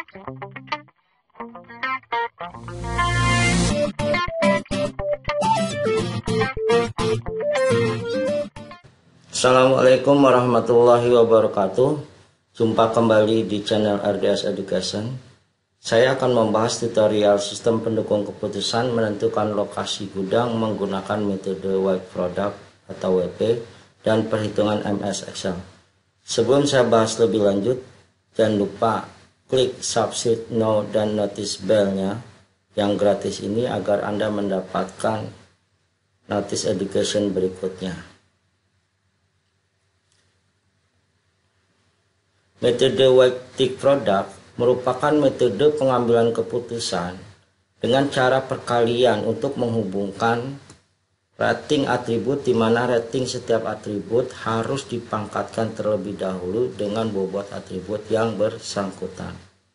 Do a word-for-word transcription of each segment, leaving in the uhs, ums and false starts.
Assalamualaikum warahmatullahi wabarakatuh. Jumpa kembali di channel R D S Education. Saya akan membahas tutorial sistem pendukung keputusan menentukan lokasi gudang menggunakan metode Wide Product atau W P dan perhitungan M S Excel. Sebelum saya bahas lebih lanjut, jangan lupa klik subscribe, now, dan notice bell-nya yang gratis ini agar Anda mendapatkan notice education berikutnya. Metode Wide Product merupakan metode pengambilan keputusan dengan cara perkalian untuk menghubungkan rating atribut, di mana rating setiap atribut harus dipangkatkan terlebih dahulu dengan bobot atribut yang bersangkutan.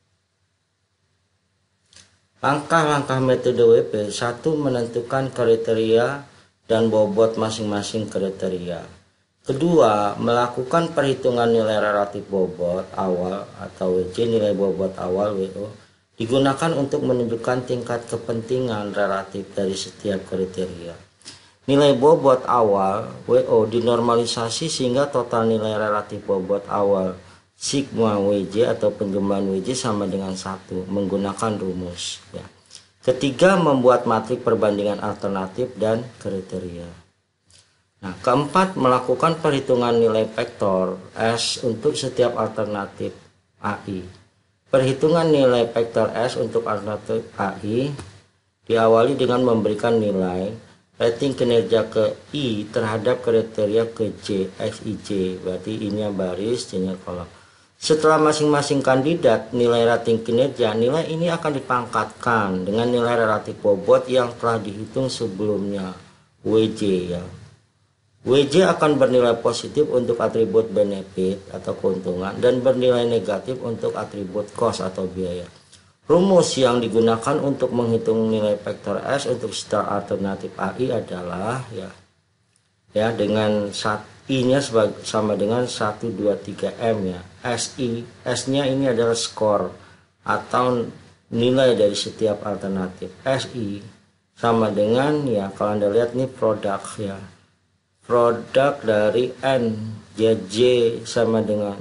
Langkah-langkah metode W P: satu. Menentukan kriteria dan bobot masing-masing kriteria. Kedua, melakukan perhitungan nilai relatif bobot awal atau W C, nilai bobot awal W O, digunakan untuk menunjukkan tingkat kepentingan relatif dari setiap kriteria. Nilai bobot awal W O dinormalisasi sehingga total nilai relatif bobot awal sigma W J atau penjumlahan W J sama dengan satu menggunakan rumus. Ya. Ketiga, membuat matrik perbandingan alternatif dan kriteria. Nah, keempat, melakukan perhitungan nilai vektor S untuk setiap alternatif A I. Perhitungan nilai vektor S untuk alternatif A I diawali dengan memberikan nilai rating kinerja ke I terhadap kriteria ke J, X, I, J. Berarti I-nya baris, J-nya kolom. Setelah masing-masing kandidat nilai rating kinerja, nilai ini akan dipangkatkan dengan nilai relatif bobot yang telah dihitung sebelumnya, W J ya. W J akan bernilai positif untuk atribut benefit atau keuntungan dan bernilai negatif untuk atribut cost atau biaya. Rumus yang digunakan untuk menghitung nilai vektor S untuk setiap alternatif A I adalah ya ya dengan I-nya sama dengan satu, dua, tiga M ya. S I, S-nya ini adalah skor atau nilai dari setiap alternatif. S I sama dengan ya, kalau Anda lihat nih produk ya. Produk dari N, ya J sama dengan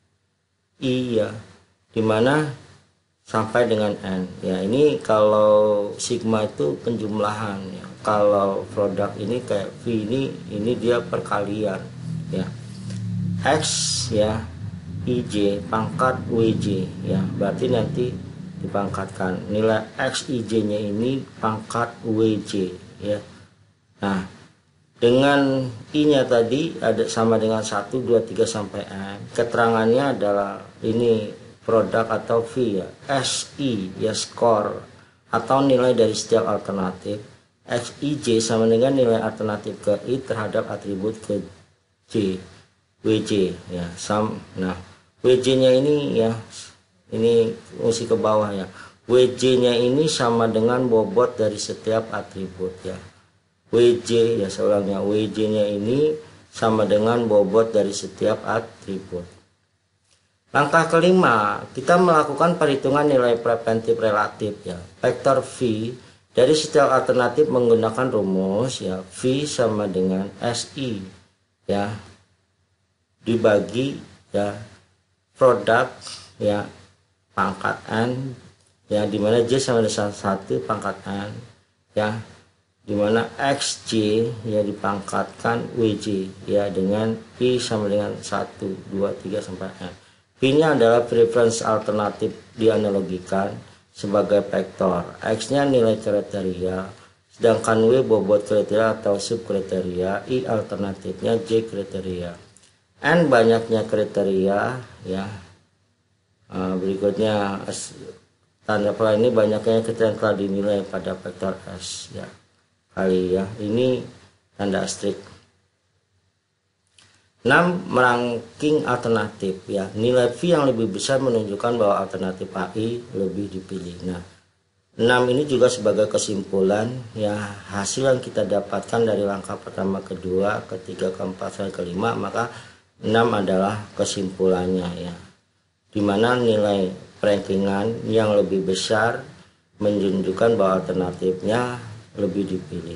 I ya, dimana sampai dengan N ya. Ini kalau sigma itu penjumlahan ya, kalau produk ini kayak V ini ini dia perkalian ya. X ya I J pangkat W J ya, berarti nanti dipangkatkan nilai X I J nya ini pangkat W J ya. Nah, dengan I-nya tadi ada sama dengan satu, dua, tiga sampai N. Keterangannya adalah ini produk atau V ya. S I ya skor atau nilai dari setiap alternatif. X I J sama dengan nilai alternatif ke I terhadap atribut ke J, W J ya. Sam, nah W J-nya ini ya, ini mesti ke bawah ya. W J-nya ini sama dengan bobot dari setiap atribut ya. W J ya, seulangnya W J-nya ini sama dengan bobot dari setiap atribut. Langkah kelima, kita melakukan perhitungan nilai preventif relatif ya. Vektor V dari setiap alternatif menggunakan rumus ya, V sama dengan S I ya dibagi ya produk ya pangkat N ya, dimana J sama dengan satu pangkat N ya, dimana X J ya dipangkatkan W J ya dengan I sama dengan satu, dua, tiga sampai N. P-nya adalah preference alternatif dianalogikan sebagai vektor. X-nya nilai kriteria, sedangkan W bobot kriteria atau subkriteria, I alternatifnya J kriteria. N banyaknya kriteria ya. Berikutnya tanda pelan ini banyaknya kriteria yang telah dinilai pada vektor S ya. Kali ya, ini tanda astrik. enam. Meranking alternatif ya. Nilai V yang lebih besar menunjukkan bahwa alternatif A I lebih dipilih. Nah, enam ini juga sebagai kesimpulan ya, hasil yang kita dapatkan dari langkah pertama, kedua, ketiga, keempat, sampai kelima, maka enam adalah kesimpulannya ya. Dimana nilai rankingan yang lebih besar menunjukkan bahwa alternatifnya lebih dipilih.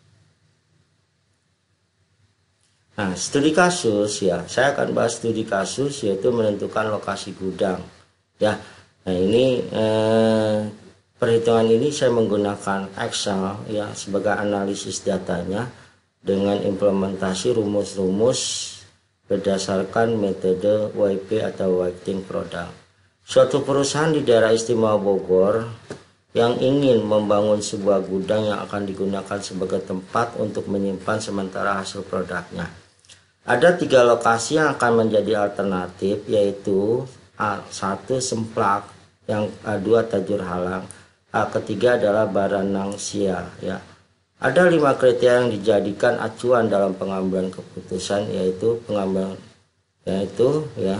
Nah, studi kasus ya, saya akan bahas studi kasus yaitu menentukan lokasi gudang. Ya, nah ini eh, perhitungan ini saya menggunakan Excel ya sebagai analisis datanya dengan implementasi rumus-rumus berdasarkan metode W P atau weighting product. Suatu perusahaan di daerah istimewa Bogor yang ingin membangun sebuah gudang yang akan digunakan sebagai tempat untuk menyimpan sementara hasil produknya. Ada tiga lokasi yang akan menjadi alternatif, yaitu A satu Semplak, yang A dua Tajur Halang, A ketiga adalah Baranang Sia. Ya. Ada lima kriteria yang dijadikan acuan dalam pengambilan keputusan, yaitu pengambilan yaitu ya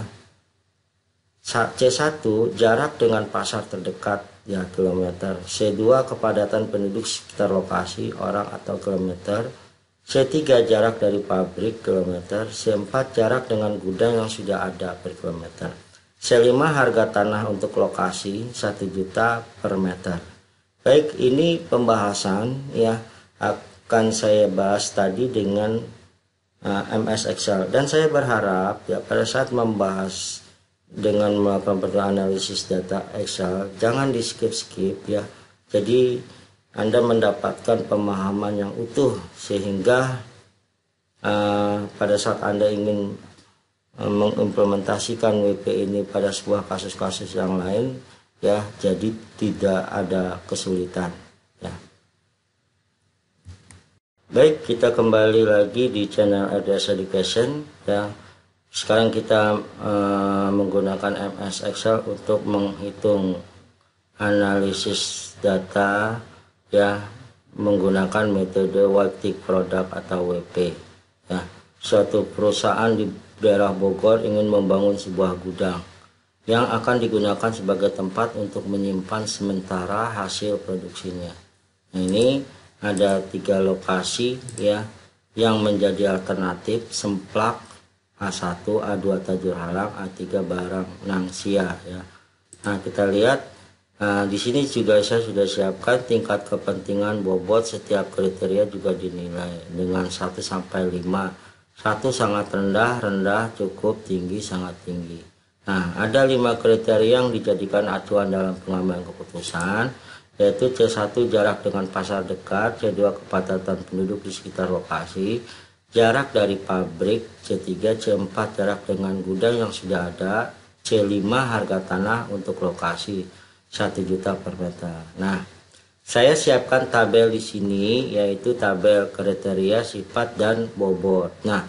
C satu jarak dengan pasar terdekat ya kilometer, C dua kepadatan penduduk sekitar lokasi orang atau kilometer, C tiga jarak dari pabrik kilometer, C empat jarak dengan gudang yang sudah ada per kilometer, C lima harga tanah untuk lokasi satu juta per meter. Baik, ini pembahasan ya akan saya bahas tadi dengan uh, M S Excel, dan saya berharap ya pada saat membahas dengan melakukan perhitungan analisis data Excel jangan di skip-skip ya. Jadi Anda mendapatkan pemahaman yang utuh sehingga uh, pada saat Anda ingin uh, mengimplementasikan W P ini pada sebuah kasus-kasus yang lain ya, jadi tidak ada kesulitan ya. Baik, kita kembali lagi di channel R D S Education ya. Sekarang kita uh, menggunakan M S Excel untuk menghitung analisis data ya menggunakan metode weighting product atau W P ya. Suatu perusahaan di daerah Bogor ingin membangun sebuah gudang yang akan digunakan sebagai tempat untuk menyimpan sementara hasil produksinya. Nah, ini ada tiga lokasi ya yang menjadi alternatif: Semplak, A satu, A dua Tajur Halang, A tiga Baranang Sia ya. Nah, kita lihat nah, di sini juga saya sudah siapkan tingkat kepentingan bobot setiap kriteria juga dinilai dengan satu sampai lima. satu sangat rendah, rendah, cukup, tinggi, sangat tinggi. Nah, ada lima kriteria yang dijadikan acuan dalam pengambilan keputusan, yaitu C satu jarak dengan pasar dekat, C dua kepadatan penduduk di sekitar lokasi, jarak dari pabrik, C tiga, C empat jarak dengan gudang yang sudah ada, C lima harga tanah untuk lokasi satu juta per meter. Nah, saya siapkan tabel di sini yaitu tabel kriteria, sifat dan bobot. Nah,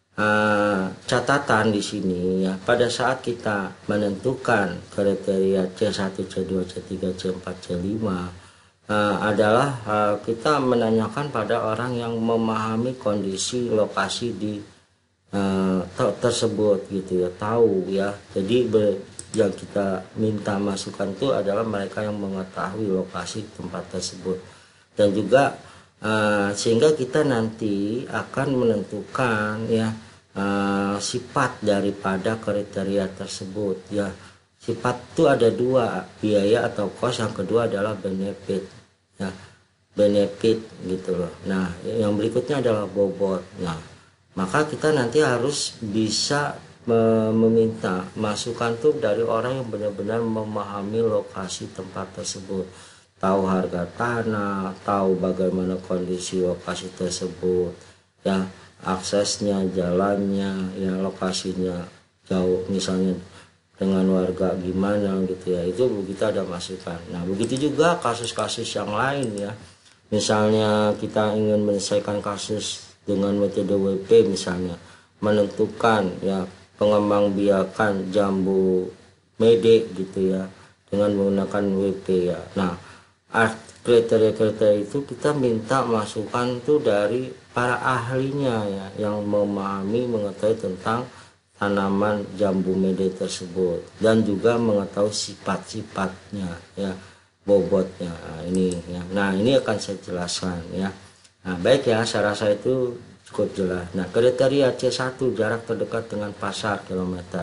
eh, catatan di sini ya pada saat kita menentukan kriteria C satu, C dua, C tiga, C empat, C lima Uh, adalah uh, kita menanyakan pada orang yang memahami kondisi lokasi di uh, tersebut gitu ya, tahu ya. Jadi ber, yang kita minta masukan itu adalah mereka yang mengetahui lokasi tempat tersebut, dan juga uh, sehingga kita nanti akan menentukan ya uh, sifat daripada kriteria tersebut ya. Sifat itu ada dua, biaya atau cost, yang kedua adalah benefit. Ya, benefit gitu loh. Nah, yang berikutnya adalah bobot. Nah, maka kita nanti harus bisa meminta masukan tuh dari orang yang benar-benar memahami lokasi tempat tersebut, tahu harga tanah, tahu bagaimana kondisi lokasi tersebut, ya aksesnya, jalannya, ya lokasinya jauh misalnya dengan warga gimana gitu ya, itu kita ada masukan. Nah, begitu juga kasus-kasus yang lain ya, misalnya kita ingin menyelesaikan kasus dengan metode W P, misalnya menentukan ya pengembangbiakan jambu mede gitu ya dengan menggunakan W P ya. Nah, kriteria-kriteria itu kita minta masukan tuh dari para ahlinya ya, yang memahami, mengetahui tentang tanaman jambu mede tersebut, dan juga mengetahui sifat-sifatnya ya, bobotnya. Nah, ini ya. Nah, ini akan saya jelaskan ya. Nah, baik ya, saya rasa itu cukup jelas. Nah, kriteria C satu jarak terdekat dengan pasar kilometer.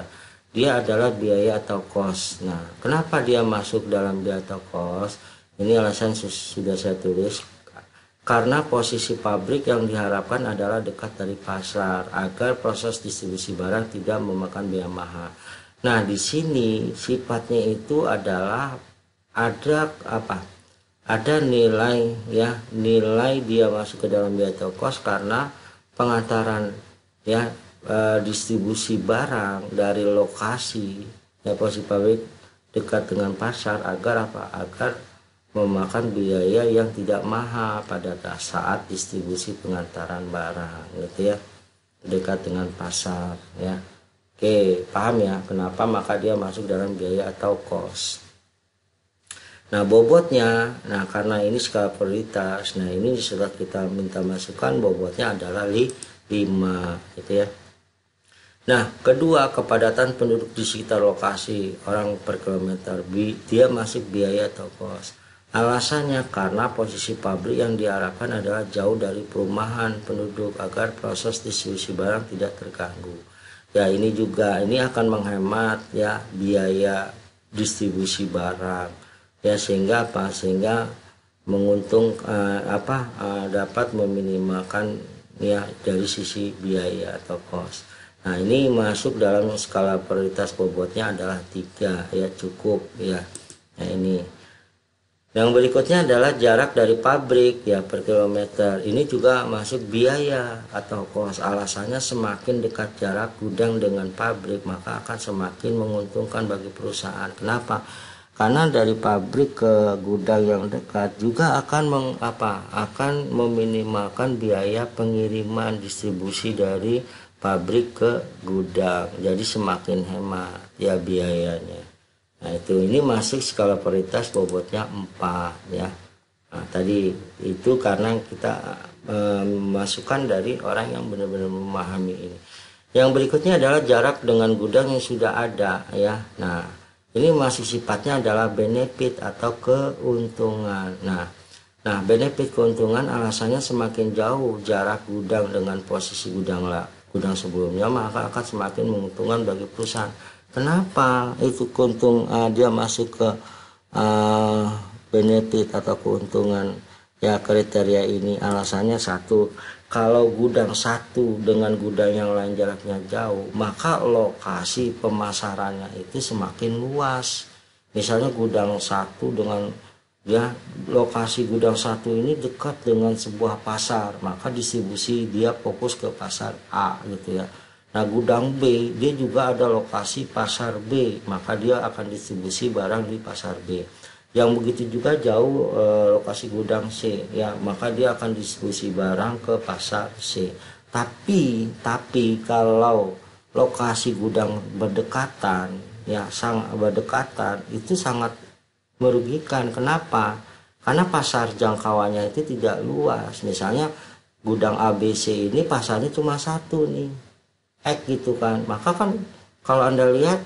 dia adalah biaya atau cost. Nah, kenapa dia masuk dalam biaya atau cost? Ini alasan sudah saya tulis. Karena posisi pabrik yang diharapkan adalah dekat dari pasar agar proses distribusi barang tidak memakan biaya mahal. Nah, di sini sifatnya itu adalah ada apa? Ada nilai ya, nilai dia masuk ke dalam biaya atau cost karena pengantaran ya e, distribusi barang dari lokasi ya posisi pabrik dekat dengan pasar agar apa? Agar memakan biaya yang tidak mahal pada saat distribusi pengantaran barang gitu ya, dekat dengan pasar ya. Oke, paham ya kenapa maka dia masuk dalam biaya atau cost. Nah, bobotnya, nah karena ini skala prioritas, nah ini setelah kita minta masukan bobotnya adalah lima gitu ya. Nah, kedua, kepadatan penduduk di sekitar lokasi orang per kilometer, dia masuk biaya atau cost. Alasannya karena posisi pabrik yang diharapkan adalah jauh dari perumahan penduduk agar proses distribusi barang tidak terganggu. Ya, ini juga ini akan menghemat ya biaya distribusi barang. Ya, sehingga apa? Sehingga menguntung eh, apa eh, dapat meminimalkan ya dari sisi biaya atau cost. Nah, ini masuk dalam skala prioritas bobotnya adalah tiga ya, cukup ya. Nah, ini yang berikutnya adalah jarak dari pabrik ya per kilometer. Ini juga masuk biaya atau cost. Alasannya semakin dekat jarak gudang dengan pabrik maka akan semakin menguntungkan bagi perusahaan. Kenapa? Karena dari pabrik ke gudang yang dekat juga akan meng, apa? Akan meminimalkan biaya pengiriman distribusi dari pabrik ke gudang. Jadi semakin hemat ya biayanya. Nah, itu ini masuk skala prioritas bobotnya empat ya. Nah, tadi itu karena kita memasukkan e, dari orang yang benar-benar memahami ini. Yang berikutnya adalah jarak dengan gudang yang sudah ada ya. Nah, ini masih sifatnya adalah benefit atau keuntungan. Nah, nah benefit keuntungan alasannya semakin jauh jarak gudang dengan posisi gudang lah, gudang sebelumnya maka akan semakin menguntungkan bagi perusahaan. Kenapa itu keuntung uh, dia masuk ke uh, benefit atau keuntungan ya kriteria ini? Alasannya satu, kalau gudang satu dengan gudang yang lain jaraknya jauh maka lokasi pemasarannya itu semakin luas. Misalnya gudang satu dengan ya lokasi gudang satu ini dekat dengan sebuah pasar maka distribusi dia fokus ke pasar A gitu ya. Nah, gudang B dia juga ada lokasi pasar B maka dia akan distribusi barang di pasar B. Yang begitu juga jauh e, lokasi gudang C ya maka dia akan distribusi barang ke pasar C. Tapi tapi kalau lokasi gudang berdekatan ya sangat berdekatan itu sangat merugikan. Kenapa? Karena pasar jangkauannya itu tidak luas. Misalnya gudang A B C ini pasarnya cuma satu nih. X gitu kan, maka kan kalau Anda lihat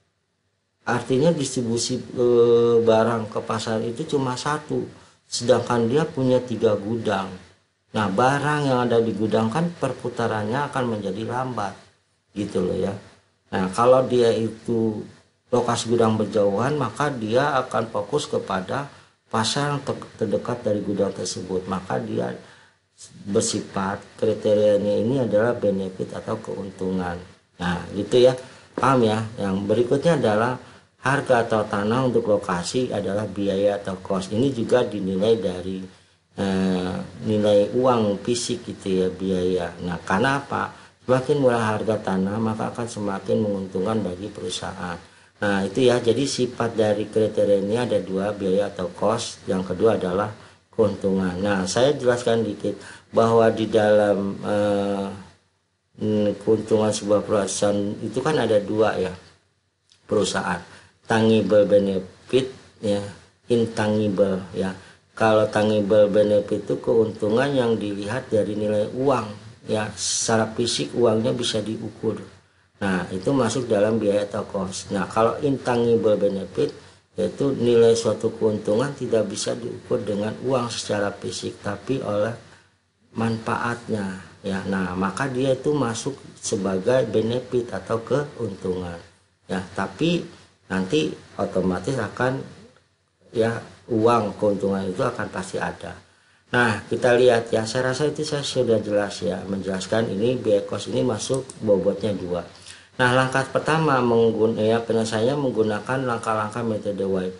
artinya distribusi e, barang ke pasar itu cuma satu, sedangkan dia punya tiga gudang. Nah, barang yang ada di gudang kan perputarannya akan menjadi lambat gitu loh ya. Nah, kalau dia itu lokasi gudang berjauhan maka dia akan fokus kepada pasar yang terdekat dari gudang tersebut, maka dia bersifat kriterianya ini adalah benefit atau keuntungan. Nah, gitu ya, paham ya. Yang berikutnya adalah harga atau tanah untuk lokasi adalah biaya atau cost. Ini juga dinilai dari eh, nilai uang fisik gitu ya, biaya. Nah, karena apa? Semakin murah harga tanah maka akan semakin menguntungkan bagi perusahaan. Nah, itu ya. Jadi sifat dari kriteria ini ada dua, biaya atau cost. Yang kedua adalah keuntungan. Nah, saya jelaskan dikit bahwa di dalam eh, keuntungan sebuah perusahaan itu kan ada dua ya, perusahaan, tangible benefit ya, intangible ya. Kalau tangible benefit itu keuntungan yang dilihat dari nilai uang ya, secara fisik uangnya bisa diukur. Nah, itu masuk dalam biaya atau cost. Nah, kalau intangible benefit yaitu nilai suatu keuntungan tidak bisa diukur dengan uang secara fisik tapi oleh manfaatnya ya. Nah, maka dia itu masuk sebagai benefit atau keuntungan. ya, tapi nanti otomatis akan ya uang keuntungan itu akan pasti ada. Nah, kita lihat ya, saya rasa itu saya sudah jelas ya menjelaskan ini biaya kos ini masuk bobotnya dua. Nah, langkah pertama menggunakan ya penyelesaiannya menggunakan langkah-langkah metode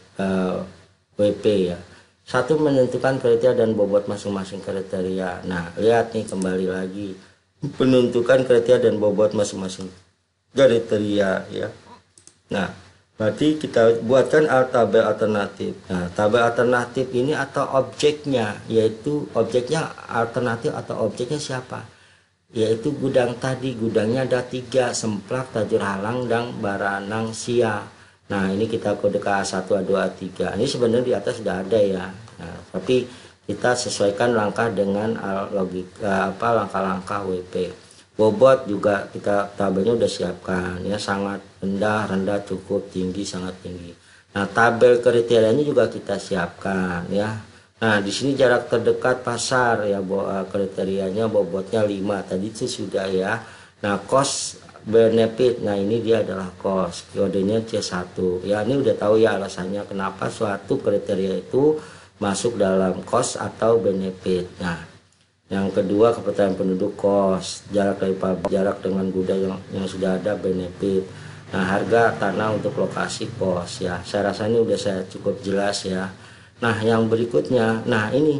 W P ya. Satu, menentukan kriteria dan bobot masing-masing kriteria. Nah, lihat nih kembali lagi penentukan kriteria dan bobot masing-masing kriteria ya. Nah, berarti kita buatkan tabel alternatif. Nah, tabel alternatif ini atau objeknya, yaitu objeknya alternatif atau objeknya siapa? Yaitu gudang tadi, gudangnya ada tiga, Semplak, Tajur Halang, dan Baranang Sia. Nah, ini kita kode K A satu, A dua, A tiga. Ini sebenarnya di atas sudah ada ya. Nah, tapi kita sesuaikan langkah dengan logika apa langkah-langkah W P. Bobot juga kita tabelnya udah siapkan ya, sangat rendah, rendah, cukup, tinggi, sangat tinggi. Nah, tabel kriterianya juga kita siapkan ya. Nah, di sini jarak terdekat pasar ya, kriterianya bobotnya lima tadi itu sudah ya. Nah, cost benefit, nah ini dia adalah cost, kodenya C satu ya. Ini udah tahu ya alasannya kenapa suatu kriteria itu masuk dalam cost atau benefit. Nah, yang kedua kepercayaan penduduk cost, jarak dari jarak dengan gudang yang, yang sudah ada benefit. Nah, harga tanah untuk lokasi cost ya. Saya rasa ini udah saya cukup jelas ya. Nah, yang berikutnya, nah ini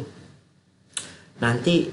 nanti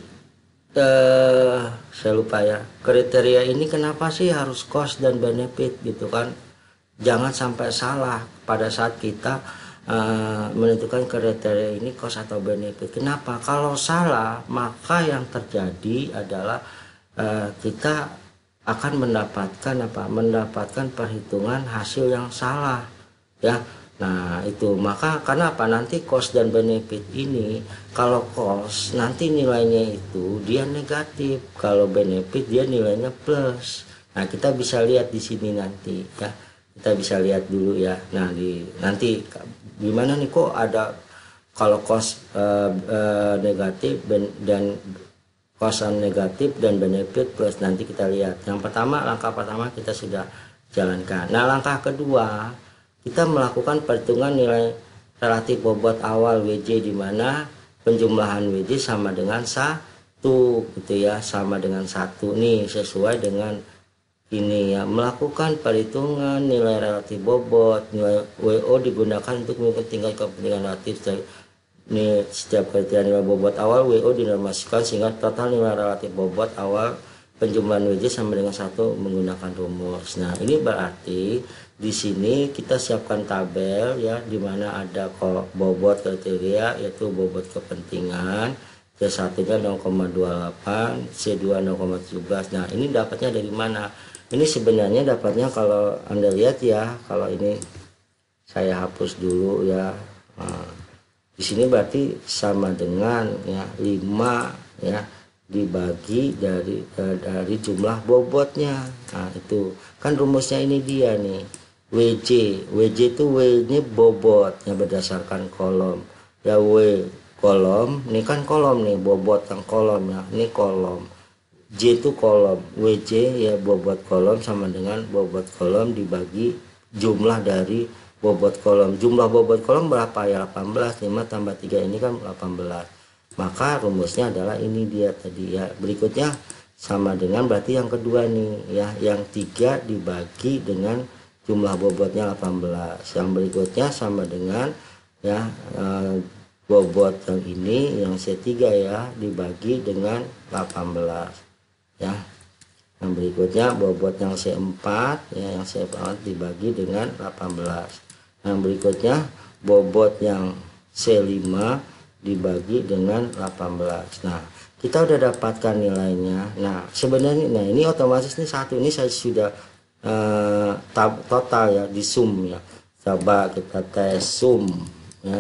eh, saya lupa ya, kriteria ini kenapa sih harus cost dan benefit gitu kan? Jangan sampai salah pada saat kita uh, menentukan kriteria ini cost atau benefit. Kenapa? Kalau salah, maka yang terjadi adalah uh, kita akan mendapatkan apa? Mendapatkan perhitungan hasil yang salah ya. Nah, itu maka karena apa, nanti cost dan benefit ini, kalau cost nanti nilainya itu dia negatif, kalau benefit dia nilainya plus. Nah, kita bisa lihat di sini nanti ya, kita bisa lihat dulu ya. Nah, di nanti gimana nih kok ada kalau cost uh, uh, negatif ben, dan cost negatif dan benefit plus, nanti kita lihat. Yang pertama, langkah pertama kita sudah jalankan. Nah, langkah kedua kita melakukan perhitungan nilai relatif bobot awal W J, di mana penjumlahan W J sama dengan satu gitu ya, sama dengan satu nih, sesuai dengan ini ya. Melakukan perhitungan nilai relatif bobot, nilai W O digunakan untuk mengukur tingkat kepentingan relatif. Ini setiap kriteria nilai bobot awal W O dinormasikan sehingga total nilai relatif bobot awal penjumlahan W J sama dengan satu menggunakan rumus. Nah, ini berarti di sini kita siapkan tabel ya, di mana ada bobot kriteria yaitu bobot kepentingan, C satu-nya nol koma dua delapan, C dua nol koma tujuh belas. Nah, ini dapatnya dari mana? Ini sebenarnya dapatnya kalau Anda lihat ya, kalau ini saya hapus dulu ya. Nah, di sini berarti sama dengan ya lima ya dibagi dari dari jumlah bobotnya. Nah, itu kan rumusnya ini dia nih. W J, W J itu W ini bobotnya berdasarkan kolom ya, W kolom, ini kan kolom nih, bobot yang kolom ya, ini kolom, J itu kolom, W J ya bobot kolom sama dengan bobot kolom dibagi jumlah dari bobot kolom. Jumlah bobot kolom berapa ya? delapan belas, lima tambah tiga ini kan delapan belas. Maka rumusnya adalah ini dia tadi ya. Berikutnya sama dengan berarti yang kedua nih ya, yang tiga dibagi dengan jumlah bobotnya delapan belas. Yang berikutnya sama dengan ya e, bobot yang ini yang C tiga ya dibagi dengan delapan belas ya. Yang berikutnya bobot yang C empat ya, yang C empat dibagi dengan delapan belas. Yang berikutnya bobot yang C lima dibagi dengan delapan belas. Nah, kita udah dapatkan nilainya. Nah, sebenarnya nah ini otomatis nih satu ini saya sudah Uh, tab, total ya, di sum ya. Coba kita tes sum ya.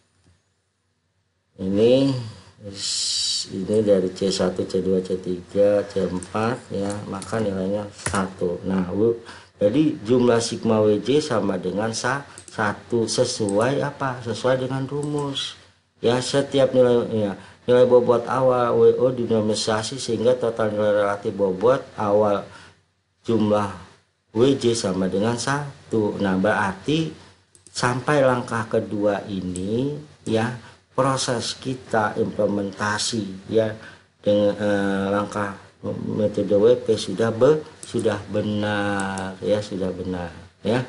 Ini ini dari C satu, C dua, C tiga, C empat ya, maka nilainya satu. Nah, jadi jumlah sigma W J sama dengan satu sesuai apa? Sesuai dengan rumus. Ya, setiap nilai ya, nilai bobot awal W O dinormalisasi sehingga total nilai relatif bobot awal jumlah W J sama dengan satu. Nah, berarti sampai langkah kedua ini ya, proses kita implementasi ya dengan eh, langkah metode W P sudah be, sudah benar ya, sudah benar ya.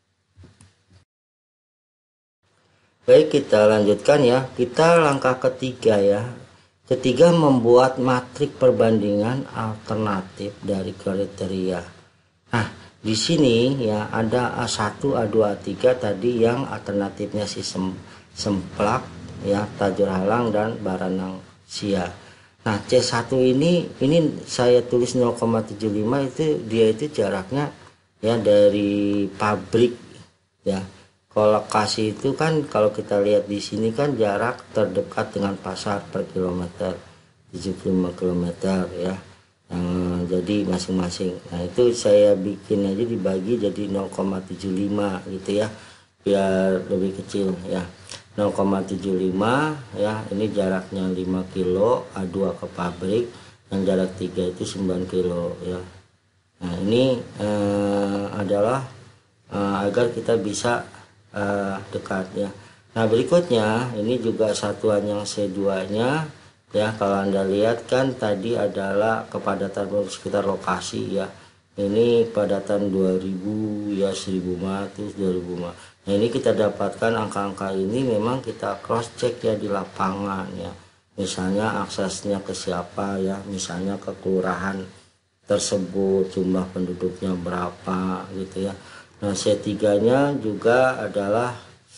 Baik, kita lanjutkan ya. Kita langkah ketiga ya. Ketiga, membuat matrik perbandingan alternatif dari kriteria. Nah, di sini ya ada A satu, A dua, A tiga tadi yang alternatifnya si sem, semplak ya, tajur halang dan baranang sia. Nah, C satu ini ini saya tulis nol koma tujuh lima, itu dia itu jaraknya ya dari pabrik ya. Kalau lokasi itu kan kalau kita lihat di sini kan jarak terdekat dengan pasar per kilometer tujuh puluh lima kilometer ya. Yang jadi masing-masing. Nah, itu saya bikin aja dibagi jadi nol koma tujuh lima gitu ya. Biar lebih kecil ya. nol koma tujuh lima ya, ini jaraknya lima kilo, A dua ke pabrik, yang jarak tiga itu sembilan kilo ya. Nah, ini eh, adalah eh, agar kita bisa Uh, dekat ya. Nah, berikutnya ini juga satuan yang C dua nya ya. Kalau Anda lihat kan tadi adalah kepadatan sekitar lokasi ya. Ini padatan dua ribu ya, seribu lima ratus, dua ribu. Nah, ini kita dapatkan angka-angka ini memang kita cross check ya di lapangan ya. Misalnya aksesnya ke siapa ya, misalnya ke kelurahan tersebut, jumlah penduduknya berapa gitu ya. Nah, C tiga nya juga adalah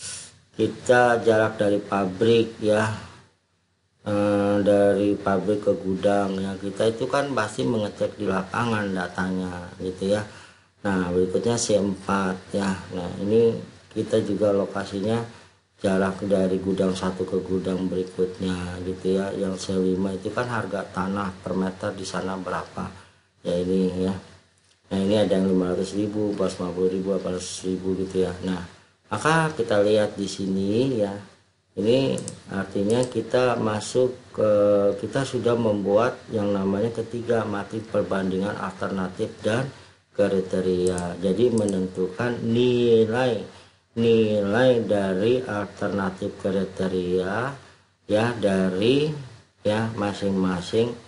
kita jarak dari pabrik ya, e, dari pabrik ke gudang ya. Kita itu kan pasti mengecek di lapangan datanya gitu ya. Nah, berikutnya C empat ya. Nah, ini kita juga lokasinya jarak dari gudang satu ke gudang berikutnya gitu ya. Yang C lima itu kan harga tanah per meter di sana berapa ya, ini ya. Nah, ini ada yang lima ratus ribu, empat ratus lima puluh ribu, delapan ratus ribu gitu ya. Nah, maka kita lihat di sini ya. Ini artinya kita masuk ke, kita sudah membuat yang namanya ketiga, matrik perbandingan alternatif dan kriteria. Jadi menentukan nilai nilai dari alternatif kriteria ya, dari ya masing-masing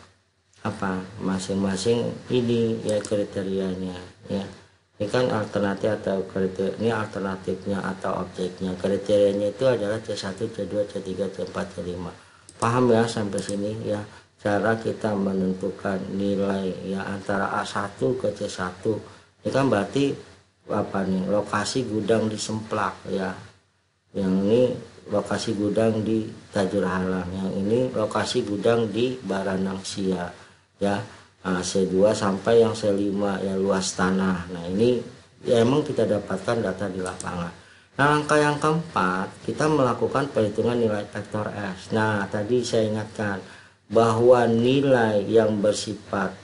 apa masing-masing ini ya kriterianya ya. Ini kan alternatif atau kriteria, ini alternatifnya atau objeknya. Kriterianya itu adalah C satu, C dua, C tiga, C empat, C lima. Paham ya sampai sini ya, cara kita menentukan nilai ya antara A satu ke C satu. Ini kan berarti apa nih, lokasi gudang di Semplak ya. Yang ini lokasi gudang di Tajur Halang, yang ini lokasi gudang di Baranang Sia ya. Nah, C dua sampai yang C lima ya, luas tanah. Nah, ini ya emang kita dapatkan data di lapangan. Nah, langkah yang keempat, kita melakukan perhitungan nilai vektor S. Nah, tadi saya ingatkan bahwa nilai yang bersifat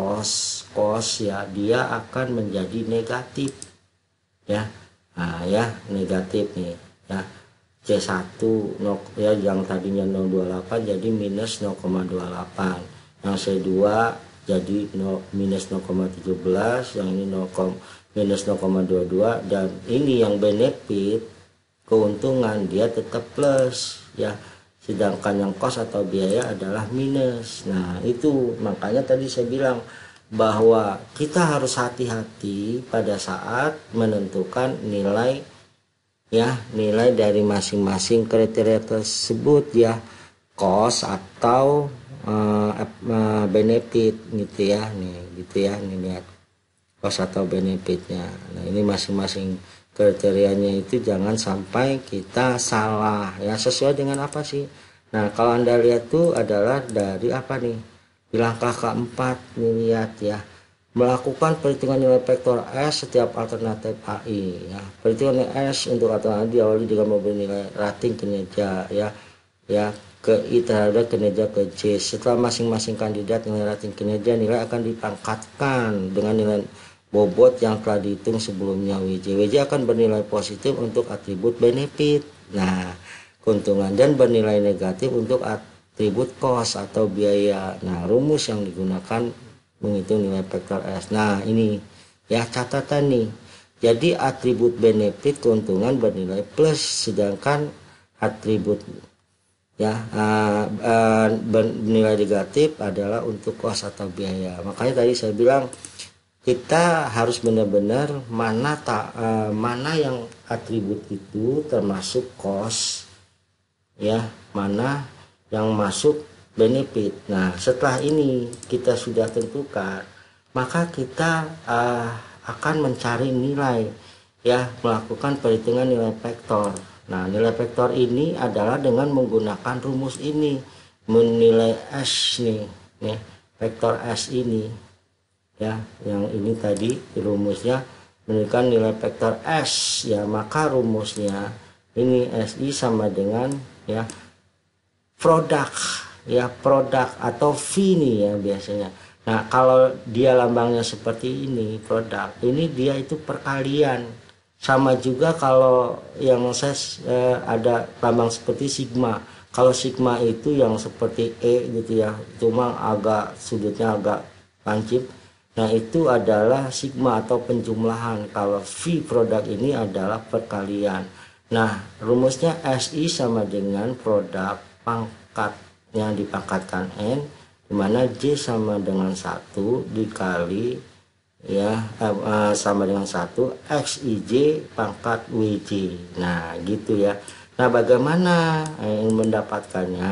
cos cos ya, dia akan menjadi negatif ya. Nah, ya negatif nih ya. C satu no, ya yang tadinya nol koma dua delapan jadi minus nol koma dua delapan. Yang C dua jadi no, minus nol koma satu tujuh, yang ini nol, minus nol koma dua dua, dan ini yang benefit keuntungan dia tetap plus ya, sedangkan yang cost atau biaya adalah minus. Nah, itu makanya tadi saya bilang bahwa kita harus hati-hati pada saat menentukan nilai ya, nilai dari masing-masing kriteria tersebut ya, cost atau Uh, uh, benefit gitu ya, nih gitu ya, nih lihat cost atau benefitnya. Nah, ini masing-masing kriterianya itu jangan sampai kita salah ya, sesuai dengan apa sih. Nah, kalau Anda lihat tuh adalah dari apa nih, di langkah keempat nih, lihat ya, melakukan perhitungan nilai vektor S setiap alternatif A I ya. Perhitungan S untuk alternatif diawali dengan memberi nilai rating kinerja ya ya ke I terhadap kinerja ke J. Setelah masing-masing kandidat nilai rating kinerja, nilai akan dipangkatkan dengan nilai bobot yang telah dihitung sebelumnya W J. W J akan bernilai positif untuk atribut benefit, nah keuntungan, dan bernilai negatif untuk atribut cost atau biaya. Nah, rumus yang digunakan menghitung nilai vektor S. Nah, ini Ya, catatan nih. Jadi atribut benefit keuntungan bernilai plus, sedangkan atribut ya uh, uh, bernilai negatif adalah untuk kos atau biaya. Makanya tadi saya bilang kita harus benar-benar mana tak uh, mana yang atribut itu termasuk kos, ya, mana yang masuk benefit. Nah, setelah ini kita sudah tentukan, maka kita uh, akan mencari nilai, ya, melakukan perhitungan nilai vektor. Nah, nilai vektor ini adalah dengan menggunakan rumus ini, menilai S nih, nih vektor S ini, ya, yang ini tadi rumusnya menunjukkan nilai vektor S, ya, maka rumusnya ini S I sama dengan, ya, produk, ya, produk atau V nih ya biasanya. Nah, kalau dia lambangnya seperti ini, produk, ini dia itu perkalian. Sama juga kalau yang saya eh, ada lambang seperti sigma. Kalau sigma itu yang seperti E gitu ya, cuma agak sudutnya agak lancip. Nah, itu adalah sigma atau penjumlahan. Kalau V produk ini adalah perkalian. Nah, rumusnya S I sama dengan produk pangkatnya dipangkatkan N, dimana J sama dengan satu dikali, ya, eh, sama dengan satu X I J pangkat W J. Nah, gitu ya. Nah, bagaimana eh, mendapatkannya?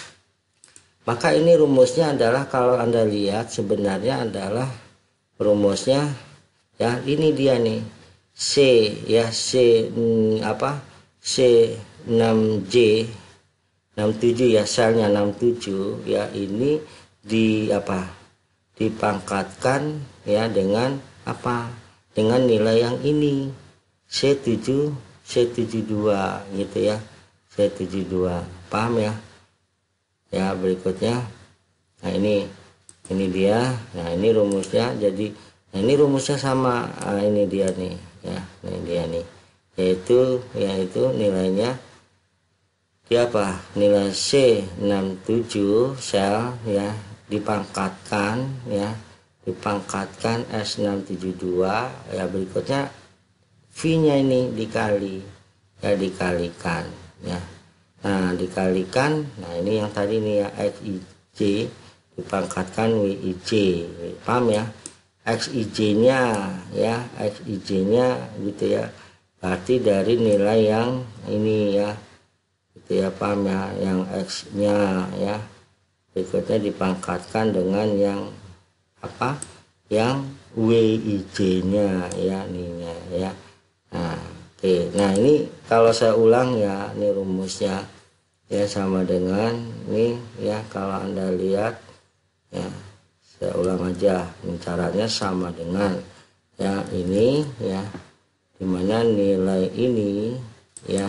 Maka ini rumusnya adalah, kalau Anda lihat sebenarnya adalah rumusnya, ya, ini dia nih, C, ya, C hmm, apa C enam J enam tujuh, ya, selnya enam tujuh, ya, ini di apa dipangkatkan, ya, dengan apa dengan nilai yang ini C tujuh C tujuh dua gitu ya, C tujuh dua, paham ya? Ya, berikutnya, nah ini ini dia, nah ini rumusnya. Jadi nah ini rumusnya sama, nah, ini dia nih, ya, ini dia nih, yaitu yaitu nilainya dia apa, nilai C enam tujuh sel, ya, dipangkatkan, ya, dipangkatkan S enam tujuh dua, ya, berikutnya V nya ini dikali, ya, dikalikan, ya, nah dikalikan, nah ini yang tadi nih ya, X I J dipangkatkan W I J, paham ya? X I J nya, ya, X I J nya gitu ya, berarti dari nilai yang ini, ya, gitu ya, paham ya, yang X nya, ya, berikutnya dipangkatkan dengan yang apa, yang W I J nya, ya, ininya, ya. Nah, oke, nah ini kalau saya ulang, ya, ini rumusnya, ya, sama dengan ini, ya, kalau Anda lihat, ya, saya ulang aja, ini caranya sama dengan, ya, ini, ya, dimana nilai ini, ya,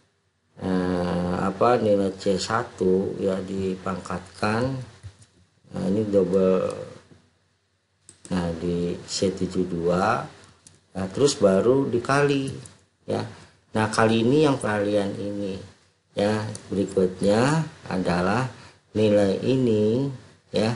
Nah, apa nilai C satu, ya, dipangkatkan, nah ini double, nah di C tujuh dua, nah, terus baru dikali, ya. Nah, kali ini yang peralihan ini, ya, berikutnya adalah nilai ini, ya,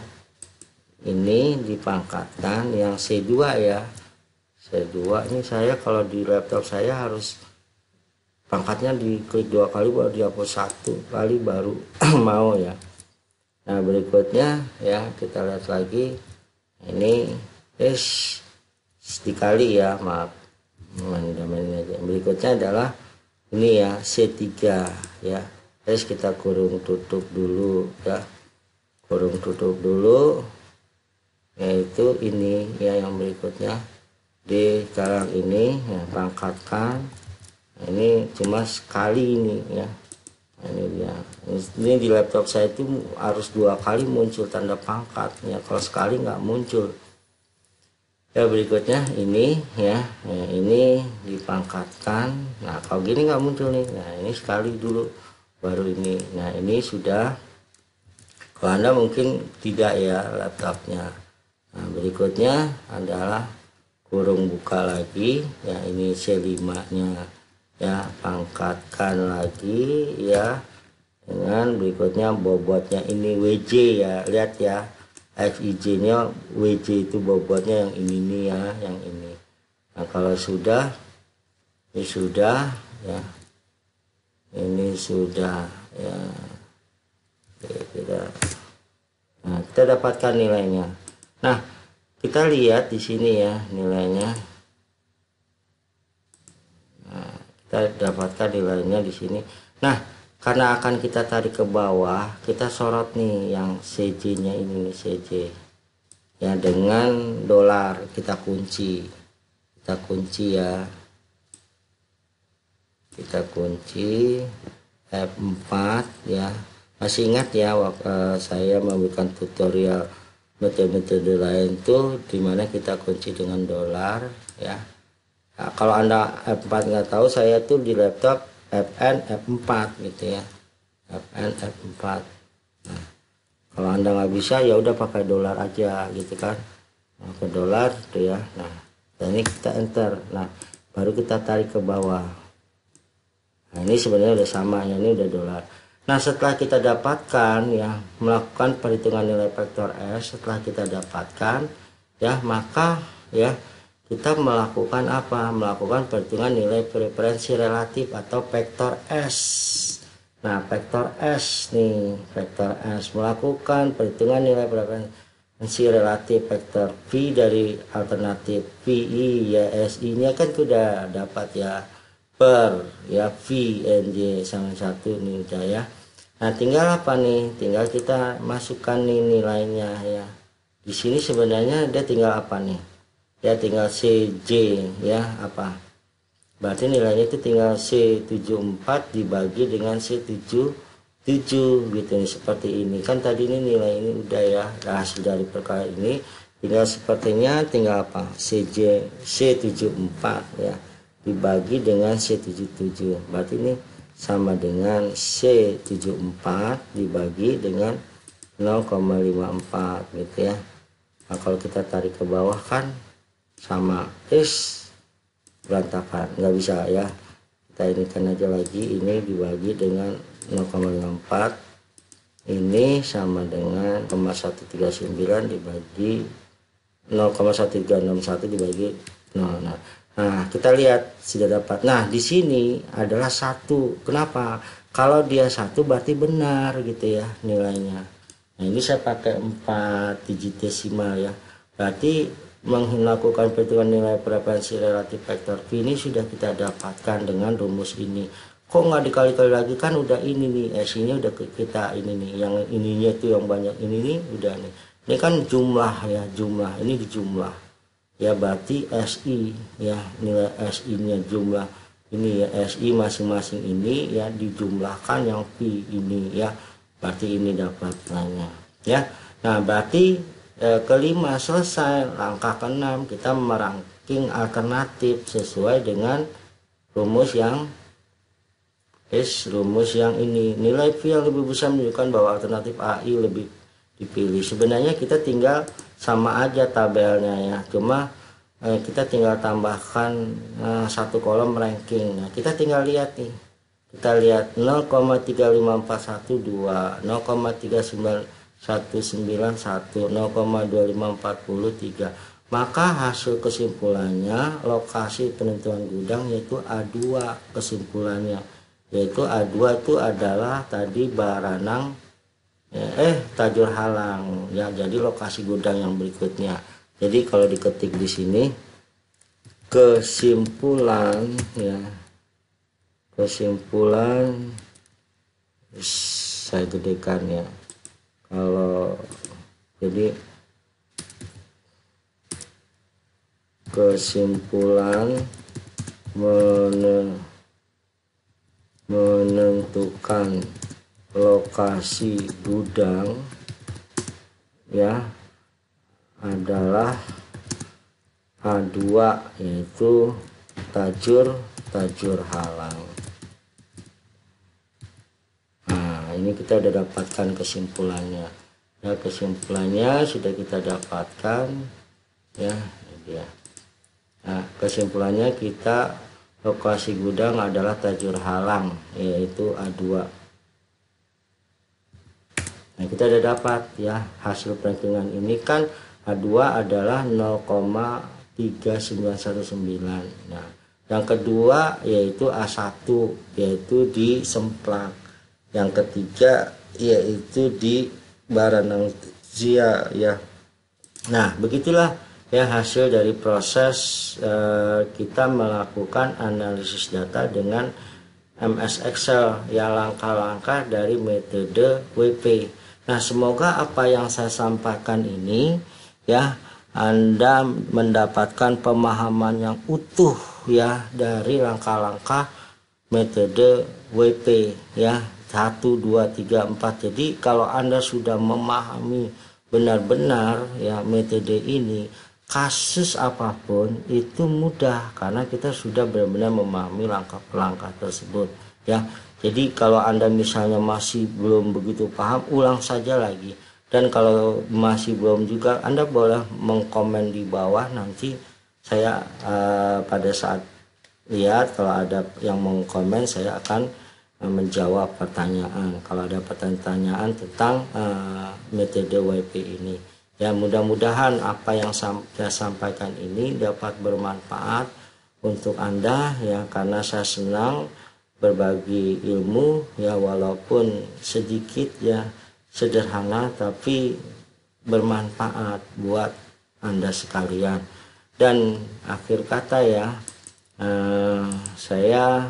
ini dipangkatkan yang C dua, ya, C dua ini saya kalau di laptop saya harus pangkatnya diklik dua kali baru dihapus satu kali baru mau, ya. Nah, berikutnya, ya, kita lihat lagi ini es dikali, ya, maaf, berikutnya adalah ini, ya, C tiga, ya, terus kita kurung tutup dulu, ya, kurung tutup dulu, yaitu ini, ya, yang berikutnya di sekarang ini, ya, pangkatkan. Nah, ini cuma sekali ini, ya, nah, ini dia, ini di laptop saya itu harus dua kali muncul tanda pangkat, ya, kalau sekali nggak muncul. Ya, berikutnya ini, ya, ya, ini dipangkatkan. Nah, kalau gini nggak muncul nih, nah ini sekali dulu baru ini. Nah, ini sudah, kalau Anda mungkin tidak, ya, laptopnya. Nah, berikutnya adalah kurung buka lagi, ya, ini C lima nya, ya, pangkatkan lagi, ya, dengan berikutnya bobotnya ini W J, ya, lihat, ya, X I J nya W J itu bobotnya yang ini nih, ya, yang ini. Nah kalau sudah, ini sudah ya, ini sudah ya, kita, nah kita dapatkan nilainya. Nah kita lihat di sini ya nilainya. Nah, kita dapatkan nilainya di sini. Nah karena akan kita tarik ke bawah, kita sorot nih yang C J nya ini nih, C J ya, dengan dolar kita kunci, kita kunci ya, kita kunci F empat ya. Masih ingat ya waktu saya memberikan tutorial metode-metode lain tuh dimana kita kunci dengan dolar ya. Nah, kalau Anda F empat nggak tahu, saya tuh di laptop F N F empat gitu ya, F N F empat. Nah, kalau Anda nggak bisa ya udah pakai dolar aja gitu kan, nah, ke dolar tuh ya. Nah dan ini kita enter, nah baru kita tarik ke bawah. Nah ini sebenarnya udah sama ya, ini udah dolar. Nah setelah kita dapatkan ya, melakukan perhitungan nilai vektor S, setelah kita dapatkan ya, maka ya kita melakukan apa? Melakukan perhitungan nilai preferensi relatif atau vektor S. Nah vektor S nih, vektor S melakukan perhitungan nilai preferensi relatif vektor V dari alternatif V I ya, S I nya kan sudah dapat ya, per ya V N J sama satu nih udah ya. Nah tinggal apa nih, tinggal kita masukkan nih nilainya ya. Di sini sebenarnya dia tinggal apa nih ya, tinggal C J ya, apa berarti nilainya itu tinggal C tujuh puluh empat dibagi dengan C tujuh puluh tujuh gitu nih, seperti ini kan. Tadi ini nilai ini udah ya, hasil dari perkara ini tinggal sepertinya tinggal apa, C J C tujuh puluh empat ya dibagi dengan C tujuh puluh tujuh, berarti ini sama dengan C tujuh puluh empat dibagi dengan nol koma lima empat gitu ya. Nah kalau kita tarik ke bawah kan sama, is berantakan, nggak bisa ya. Kita ini kan aja lagi, ini dibagi dengan nol koma lima empat, ini sama dengan nol koma satu tiga sembilan dibagi nol koma satu tiga enam satu dibagi nol. Nah Nah, kita lihat sudah dapat. Nah, di sini adalah satu. Kenapa? Kalau dia satu berarti benar gitu ya nilainya. Nah, ini saya pakai empat digit desimal ya. Berarti melakukan perhitungan nilai preferensi relatif vektor V ini sudah kita dapatkan dengan rumus ini. Kok nggak dikali-kali lagi, kan udah ini nih, S ini udah kita ini nih, yang ininya tuh yang banyak ini nih udah nih. Ini kan jumlah ya, jumlah. Ini dijumlah. Ya berarti S I ya, nilai S I nya jumlah ini ya, S I masing-masing ini ya dijumlahkan yang V ini ya, berarti ini dapat nilainya ya. Nah berarti eh, kelima selesai. Langkah keenam kita merangking alternatif sesuai dengan rumus yang is rumus yang ini. Nilai V yang lebih besar menunjukkan bahwa alternatif A I lebih dipilih. Sebenarnya kita tinggal sama aja tabelnya ya, cuma eh, kita tinggal tambahkan eh, satu kolom ranking. Nah kita tinggal lihat nih, kita lihat nol koma tiga lima empat satu dua, nol koma tiga sembilan satu sembilan satu, nol koma dua lima empat tiga. Maka hasil kesimpulannya lokasi penentuan gudang yaitu A dua. Kesimpulannya yaitu A dua itu adalah tadi Baranang Ya, eh Tajur Halang ya, jadi lokasi gudang yang berikutnya. Jadi kalau diketik di sini kesimpulan ya, kesimpulan saya gedekan ya, kalau jadi kesimpulan menentukan lokasi gudang ya adalah A dua, yaitu Tajur Tajur Halang. Nah ini kita udah dapatkan kesimpulannya ya, kesimpulannya sudah kita dapatkan ya, ini dia. Nah kesimpulannya kita lokasi gudang adalah Tajur Halang yaitu A dua. Nah kita udah dapat ya hasil perhitungan ini kan A dua adalah nol koma tiga sembilan satu sembilan. Nah, yang kedua yaitu A satu, yaitu di Semplak. Yang ketiga yaitu di Baranangzia ya. Nah, begitulah ya hasil dari proses eh, kita melakukan analisis data dengan M S Excel, ya, langkah-langkah dari metode W P. Nah, semoga apa yang saya sampaikan ini ya Anda mendapatkan pemahaman yang utuh ya dari langkah-langkah metode W P ya satu dua tiga empat. Jadi kalau Anda sudah memahami benar-benar ya metode ini, kasus apapun itu mudah karena kita sudah benar-benar memahami langkah per langkah tersebut ya. Jadi kalau Anda misalnya masih belum begitu paham, ulang saja lagi. Dan kalau masih belum juga, Anda boleh mengkomen di bawah, nanti saya uh, pada saat lihat kalau ada yang mengkomen, saya akan uh, menjawab pertanyaan kalau ada pertanyaan tentang uh, metode W P ini. Ya, mudah-mudahan apa yang saya sampaikan ini dapat bermanfaat untuk Anda ya, karena saya senang berbagi ilmu ya, walaupun sedikit ya, sederhana tapi bermanfaat buat Anda sekalian. Dan akhir kata ya, eh, saya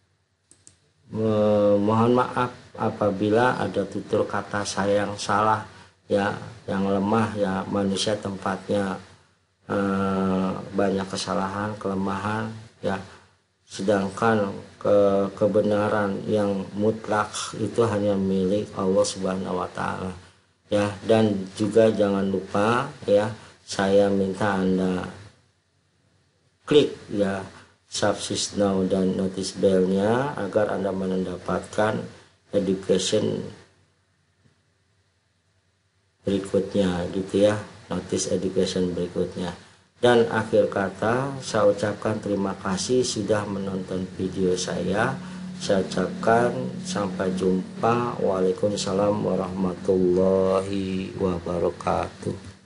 eh, mohon maaf apabila ada tutur kata saya yang salah ya, yang lemah ya, manusia tempatnya eh, banyak kesalahan, kelemahan ya, sedangkan ke kebenaran yang mutlak itu hanya milik Allah Subhanahu wa taala ya. Dan juga jangan lupa ya, saya minta Anda klik ya subscribe now dan notice bell-nya agar Anda mendapatkan education berikutnya gitu ya, notice education berikutnya. Dan akhir kata saya ucapkan terima kasih sudah menonton video saya. Saya ucapkan sampai jumpa. Waalaikumsalam warahmatullahi wabarakatuh.